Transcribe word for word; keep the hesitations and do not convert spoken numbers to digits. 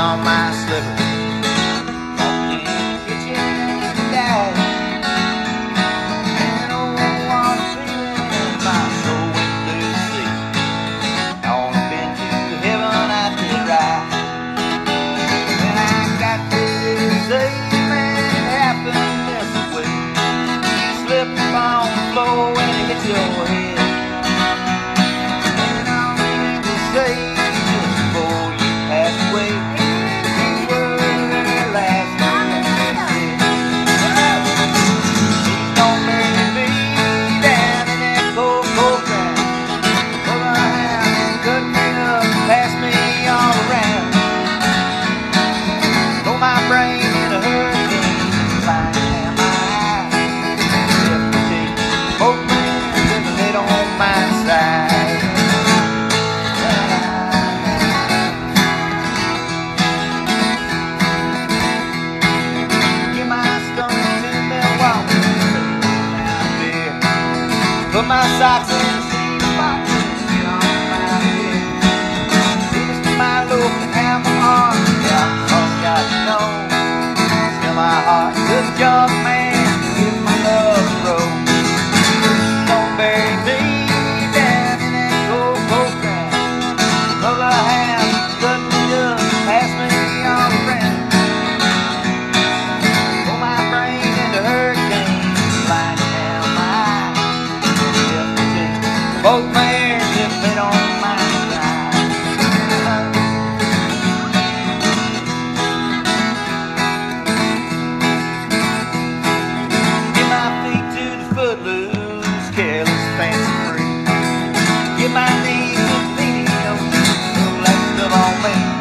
on my slippers, walked in the kitchen and died. And oh, what a feeling, my soul went through the sea. On a been to heaven I did right. When I got to say, man, it happened this way. You slip on the floor and it hit your head. And all you can say just before you pass away, you were the last one that said. She's gonna bury me down in that cold, cold ground. For the hound cut me up, passed me all around. Throw my brain in a hurricane, flying down my eyes. Left the cheek, both hands with the lid on my side. Get my stomach to Milwaukee, out there. Put my socks in the seat box and get on my bed. Leave us to my local hammer heart. Yeah, oh God, you know. Still my heart, good job, man. Give my love a roll. Don't bury me down in that cold, cold ground. Mother hound cut me up, pass me all around. Throw my brain into hurricane, flying down my eye. Left the cheek, both my ears just been on my side. Get my feet to the footloose, careless, fancy free. Get my knees to the beat, don't you know that stuff on me.